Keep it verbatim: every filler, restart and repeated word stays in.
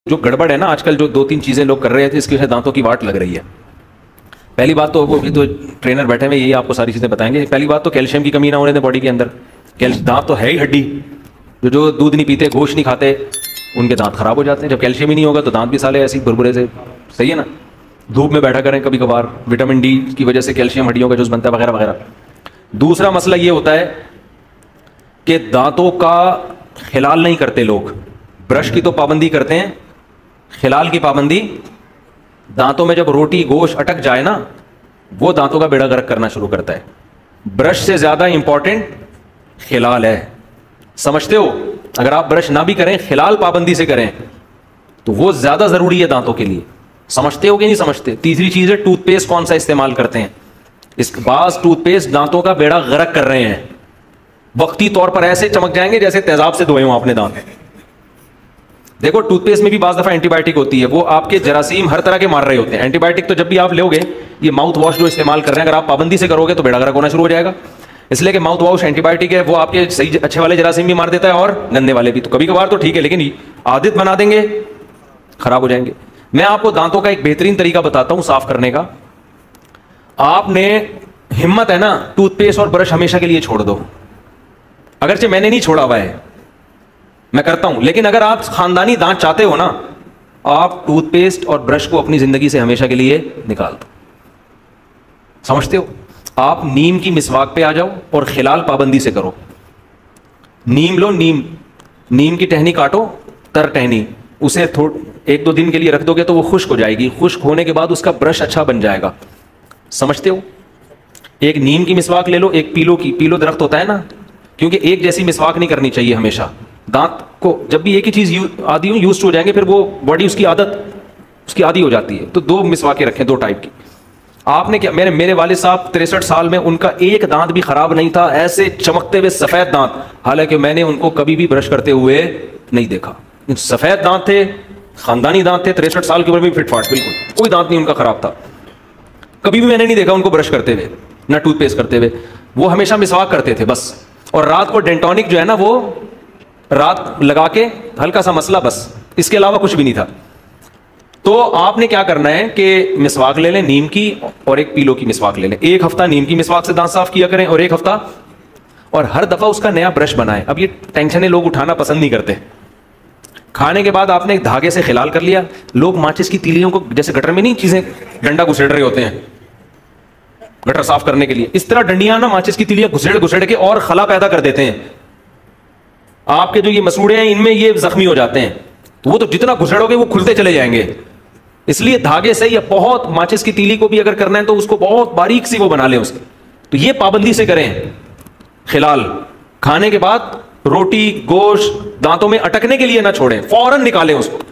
جو گڑبڑ ہے نا آج کل، جو دو تین چیزیں لوگ کر رہے تھے، اس کی وجہ سے دانتوں کی واٹ لگ رہی ہے. پہلی بات تو وہ بھی تو ٹرینر بیٹھے ہوئے یہی آپ کو ساری چیزیں بتائیں گے. پہلی بات تو کیلشیم کی کمی نہ ہونے دیں باڈی کے اندر. دانت تو ہے ہی ہڈی. جو جو دودھ نہیں پیتے، گوشت نہیں کھاتے، ان کے دانت خراب ہو جاتے ہیں. جب کیلشیم ہی نہیں ہوگا تو دانت بھی سالے ایسی بربرے سے. صحیح ہے نا. دھوپ میں بیٹھا کریں کبھی کبھار، وٹامن ڈی کی وجہ سے کیلشیم ہڈیوں کا جز بنتا ہے وغیرہ وغیرہ. دوسرا مسئلہ یہ ہوتا ہے کہ دانتوں کا خلال نہیں کرتے لوگ. برش کی تو پابندی کرتے ہیں، خلال کی پابندی. دانتوں میں جب روٹی گوشت اٹک جائے نا، وہ دانتوں کا بیڑا غرق کرنا شروع کرتا ہے. برش سے زیادہ امپورٹنٹ خلال ہے. سمجھتے ہو؟ اگر آپ برش نہ بھی کریں، خلال پابندی سے کریں تو وہ زیادہ ضروری ہے دانتوں کے لیے. سمجھتے ہو کہ نہیں سمجھتے؟ تیسری چیز ہے ٹوتھ پیسٹ کون سا استعمال کرتے ہیں. اس بعض ٹوتھ پیسٹ دانتوں کا بیڑا غرق کر رہے ہیں. وقتی طور پر ایسے چمک جائیں گے جیسے تیزاب سے دھوئے ہوں آپ نے دانت. دیکھو ٹوتھ پیسٹ میں بھی بعض دفعہ اینٹی بایوٹک ہوتی ہے، وہ آپ کے جراثیم ہر طرح کے مار رہے ہوتے ہیں. اینٹی بایوٹک تو جب بھی آپ لو گے، یہ ماؤتھ واش جو استعمال کر رہے ہیں، اگر آپ پابندی سے کرو گے تو بیڑا غرق ہونا شروع ہو جائے گا. اس لیے کہ ماؤتھ واش اینٹی بایوٹک ہے، وہ آپ کے صحیح اچھے والے جراثیم بھی مار دیتا ہے اور گندے والے بھی. تو کبھی کبھار تو ٹھیک ہے، لیکن عادت بنا دیں گے خراب ہو جائیں گے. میں آپ کو دانتوں کا ایک بہترین طریقہ بتاتا ہوں صاف کرنے کا. آپ نے ہمت ہے نا، ٹوتھ پیسٹ اور برش ہمیشہ کے لیے چھوڑ دو. اگرچہ میں نے نہیں چھوڑا ہوا ہے، میں کرتا ہوں، لیکن اگر آپ خاندانی دانت چاہتے ہو نا، آپ ٹوتھ پیسٹ اور برش کو اپنی زندگی سے ہمیشہ کے لیے نکال دو. سمجھتے ہو؟ آپ نیم کی مسواک پہ آ جاؤ اور خلال پابندی سے کرو. نیم لو، نیم نیم کی ٹہنی کاٹو، تر ٹہنی، اسے تھوڑ ایک دو دن کے لیے رکھ دو گے تو وہ خشک ہو جائے گی. خشک ہونے کے بعد اس کا برش اچھا بن جائے گا. سمجھتے ہو؟ ایک نیم کی مسواک لے لو، ایک پیلو کی. پیلو درخت ہوتا ہے نا، کیونکہ ایک جیسی مسواک نہیں کرنی چاہیے ہمیشہ. دانت کو جب بھی ایک ہی چیز آدھی ہو یوز ہو جائیں گے، پھر وہ باڈی اس کی عادت اس کی عادی ہو جاتی ہے. تو دو مسواکیں رکھیں، دو ٹائپ کی. آپ نے کیا، میرے میرے والد صاحب تریسٹھ سال میں ان کا ایک دانت بھی خراب نہیں تھا، ایسے چمکتے ہوئے سفید دانت. حالانکہ میں نے ان کو کبھی بھی برش کرتے ہوئے نہیں دیکھا. سفید دانت تھے، خاندانی دانت تھے، تریسٹھ سال کی عمر میں فٹ فاٹ، بالکل کوئی دانت نہیں ان کا خراب تھا. کبھی بھی میں نے نہیں دیکھا ان کو برش کرتے ہوئے، نہ ٹوتھ پیسٹ کرتے ہوئے. وہ ہمیشہ مسواک کرتے تھے بس. اور رات کو ڈینٹونک جو ہے نا، وہ رات لگا کے ہلکا سا مسئلہ، بس اس کے علاوہ کچھ بھی نہیں تھا. تو آپ نے کیا کرنا ہے کہ مسواک لے لیں نیم کی اور ایک پیلو کی مسواک لے لیں. ایک ہفتہ نیم کی مسواک سے دانت صاف کیا کریں اور ایک ہفتہ، اور ہر دفعہ اس کا نیا برش بنائیں. اب یہ ٹینشنیں لوگ اٹھانا پسند نہیں کرتے. کھانے کے بعد آپ نے ایک دھاگے سے خلال کر لیا. لوگ ماچس کی تیلیوں کو جیسے گٹر میں نہیں چیزیں ڈنڈا گھسیڑ رہے ہوتے ہیں گٹر صاف کرنے کے لیے، اس طرح ڈنڈیاں نا ماچس کی تیلیاں گھسیڑ گھسیڑ کے اور خلا پیدا کر دیتے ہیں. آپ کے جو یہ مسوڑے ہیں ان میں یہ زخمی ہو جاتے ہیں، تو وہ تو جتنا گھسڑو گے وہ کھلتے چلے جائیں گے. اس لیے دھاگے سے یا بہت ماچس کی تیلی کو بھی اگر کرنا ہے تو اس کو بہت باریک سی وہ بنا لیں اس کی. تو یہ پابندی سے کریں. خلال کھانے کے بعد روٹی گوشت دانتوں میں اٹکنے کے لیے نہ چھوڑیں، فوراً نکالیں اس کو.